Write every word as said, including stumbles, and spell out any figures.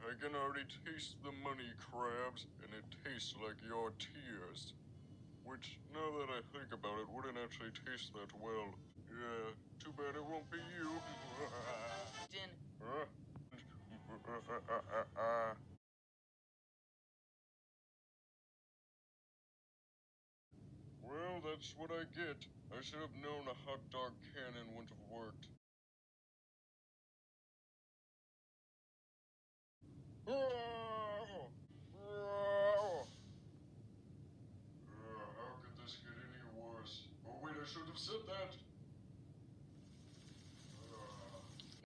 I can already taste the money, crabs, and it tastes like your tears. Which, now that I think about it, wouldn't actually taste that well. Yeah, too bad it won't be you. Din. Huh? Well, that's what I get. I should have known a hot dog cannon wouldn't have worked.